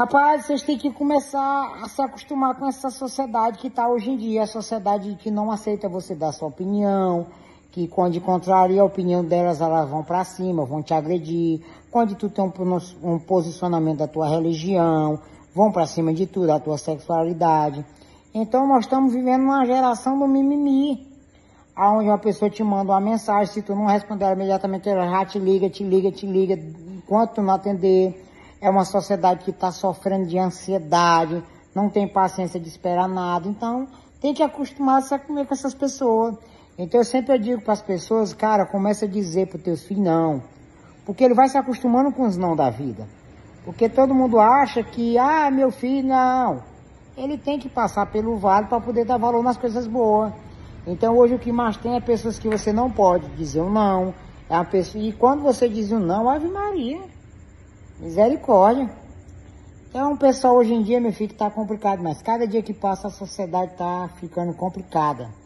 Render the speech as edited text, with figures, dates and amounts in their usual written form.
Rapaz, vocês têm que começar a se acostumar com essa sociedade que está hoje em dia. A sociedade que não aceita você dar sua opinião, que quando contraria a opinião delas, elas vão para cima, vão te agredir. Quando tu tem um posicionamento da tua religião, vão para cima de tudo, da tua sexualidade. Então nós estamos vivendo uma geração do mimimi, onde uma pessoa te manda uma mensagem, se tu não responder ela imediatamente, ela já te liga, enquanto tu não atender. É uma sociedade que está sofrendo de ansiedade, não tem paciência de esperar nada. Então, tem que acostumar-se a comer com essas pessoas. Então, eu sempre digo para as pessoas, cara, começa a dizer para os teus filhos não. Porque ele vai se acostumando com os não da vida. Porque todo mundo acha que, meu filho, não. Ele tem que passar pelo vale para poder dar valor nas coisas boas. Então, hoje o que mais tem é pessoas que você não pode dizer um não. É uma pessoa, e quando você diz um não, Ave Maria. Misericórdia. Então, o pessoal hoje em dia, meu filho, tá complicado, mas cada dia que passa a sociedade tá ficando complicada.